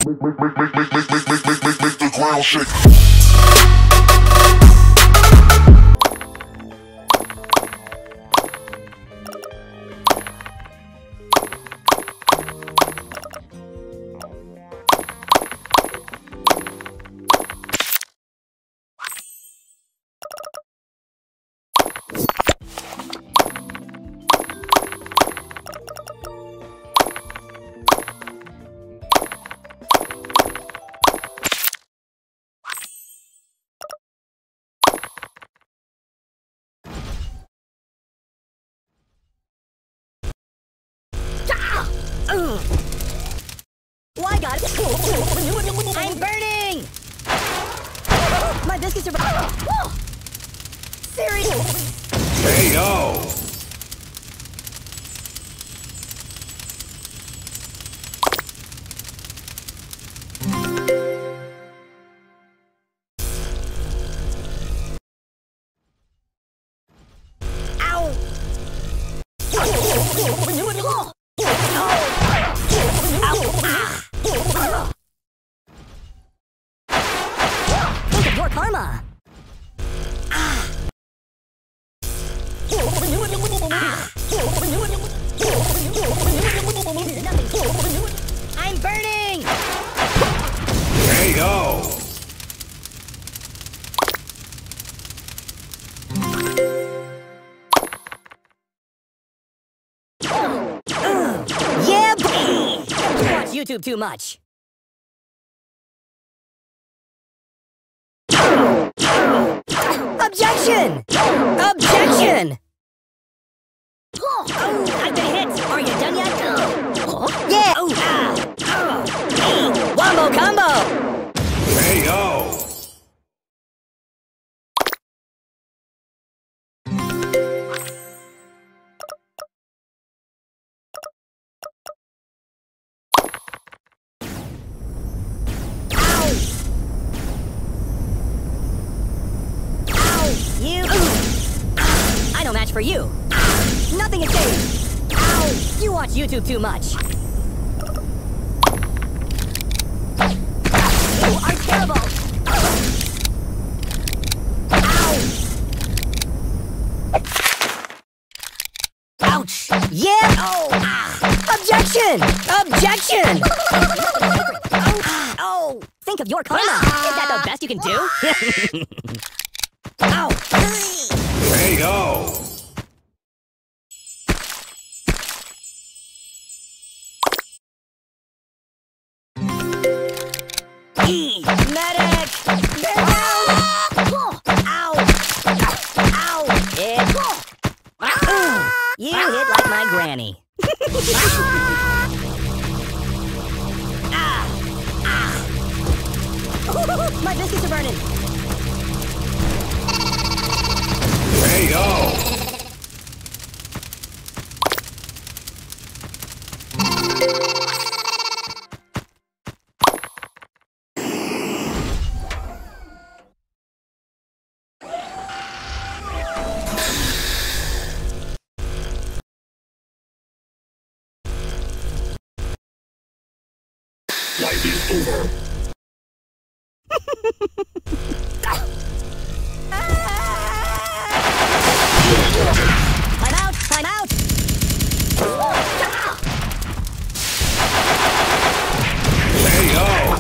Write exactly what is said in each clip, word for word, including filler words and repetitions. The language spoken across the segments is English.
Make, make, make, make, make, make, make, make, make, make the ground shake. Why God? I'm burning! My biscuits are... Seriously? Hey, yo! Your karma. Ah. I'm burning. Hey, yo! Yeah, boy. You watch YouTube too much. Objection! Objection! Oh, I've been hit. Are you done yet? Oh. Yeah. Oh, ah. Oh. Wombo combo. Hey, yo! You. I no match for you. Nothing is safe. Ow! You watch YouTube too much. You are terrible. Ow! Ouch! Yeah! Oh! Ah. Objection! Objection! Oh! Oh! Think of your karma. Is that the best you can do? Ow! Hey, yo! E medic! Ow! Ow! Ow! It. Ow. You hit like my granny. Ah! Ah! My biscuits are burning. Hey, yo! Life is over. Time out! Time out! Hey, yo!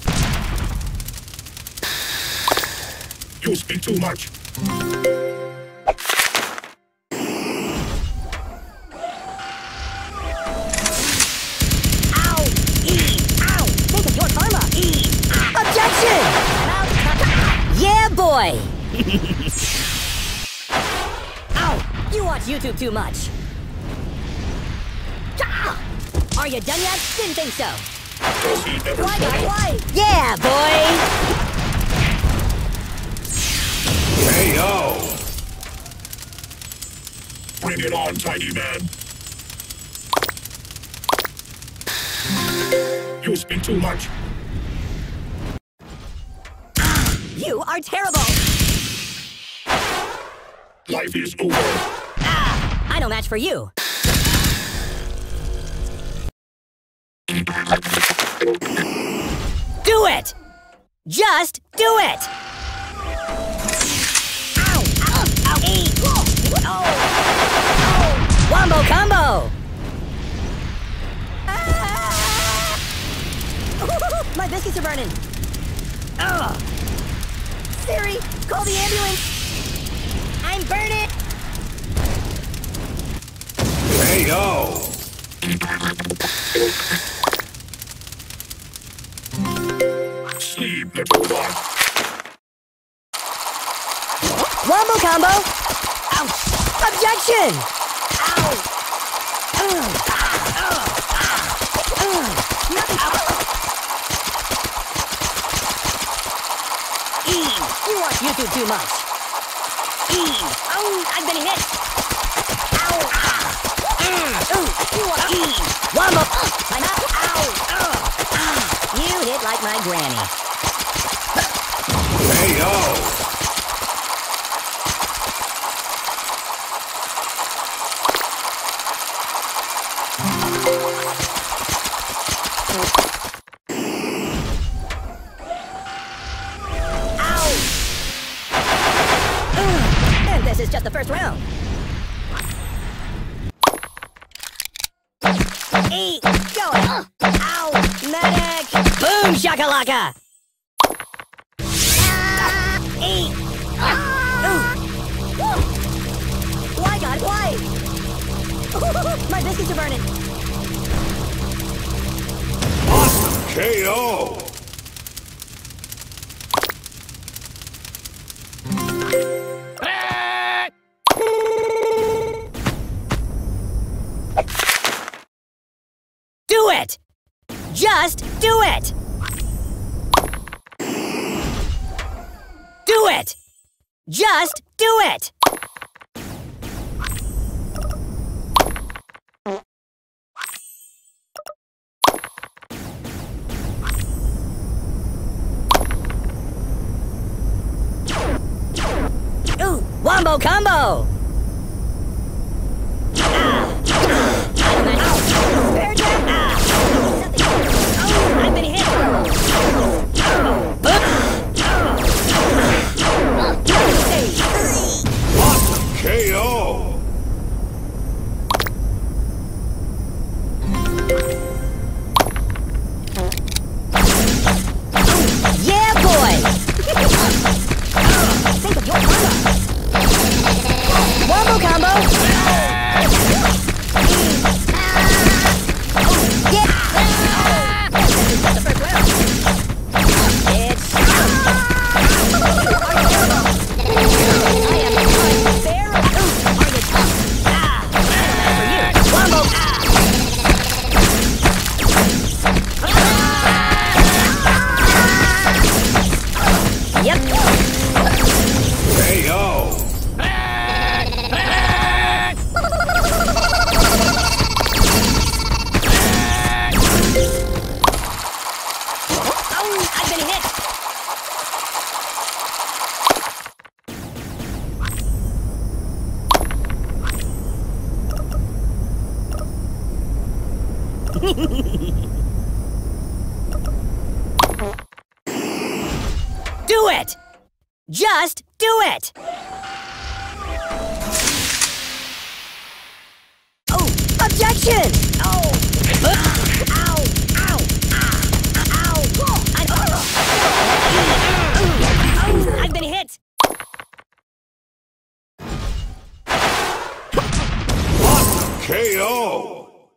You speak too much. Ow! E! Ow! Think of your karma! E! Objection! Yeah, boy! Ow! You watch YouTube too much. Are you done yet? Didn't think so. Does he ever Why, fall? why? Yeah, boy! Hey, yo! Bring it on, tiny man. You speak too much. You are terrible! Life is over. Ah! I no match for you. do it! Just do it! Ow! Ow! Ow! Eat! Oh! Oh! Wombo combo! Ah! My biscuits are burning! Ugh! Siri, call the ambulance! I'm burning! K O! Sleep, little one. Wombo combo! Ouch! Objection! Ow! Ugh. Ah. Ugh. Ah. Ugh. Nothing. Ow. E! You watch YouTube too much. E! Oh! I've been hit! Ow! Ah. Mm. Ooh! You want E! Wombo! Uh. I'm out! Ow! Ugh. Ah. You hit like my granny. K O! And this is just the first round. Eat! Go! Uh, ow! Medic! Boom shakalaka! Ah, eat! Ah, why, God, why? My biscuits are burning. K O! Do it! Just do it! Do it! Just do it! Ooh, wombo combo! I've been hit! K O! Yeah, boy! Think of your karma! Wombo combo! Yeah! This is just the first round. It's... I am unbearable. Are you tough? Ah! For you. Wombo! Ah! Yep. K O! Oh, I've been hit. Do it! Just do it! Oh, objection! Oh! Uh, ow! Ow! Ah! Ow! Oh, I, oh, oh, I've been hit! K O!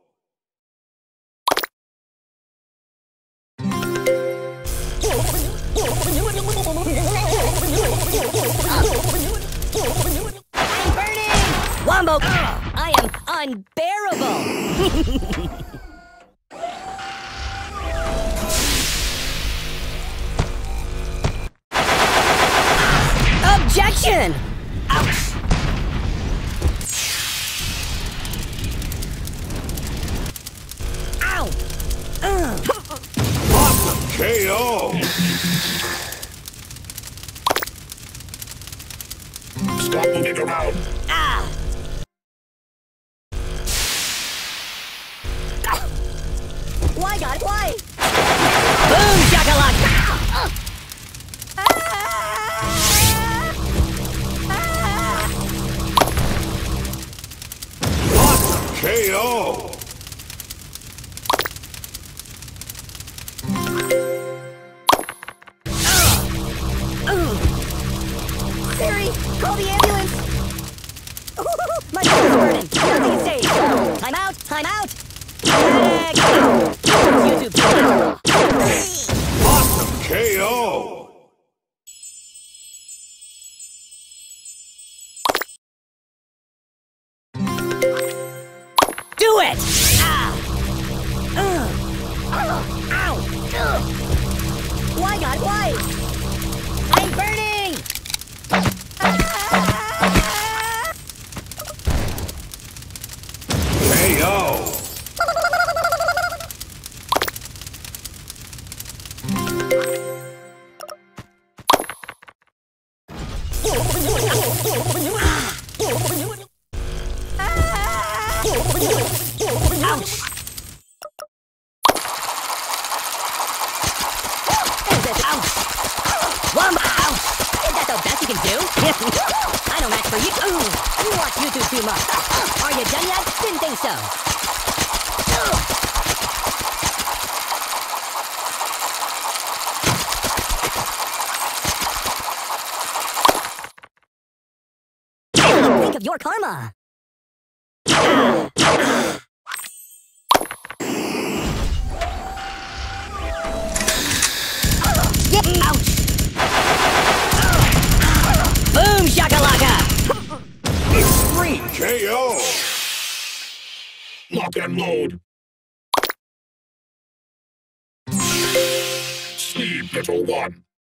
I'm burning! Wombo! I am unbearable! Objection! Ouch! Ow! Ugh. K O! Stop moving around. Ah! Why, God, why? Boom, shakalaka! it! Ow! Ugh. Ow! Ugh. Why, God, why? I'm burning! Ah! K O. Ouch! Is it ouch? Womba, ouch! Is that the best you can do? I don't match for you. Ooh, you watch YouTube too much. Are you done yet? Didn't think so. Think of your karma. Ouch! Boom shakalaka! Extreme K O. Lock and load. Sleep, little one.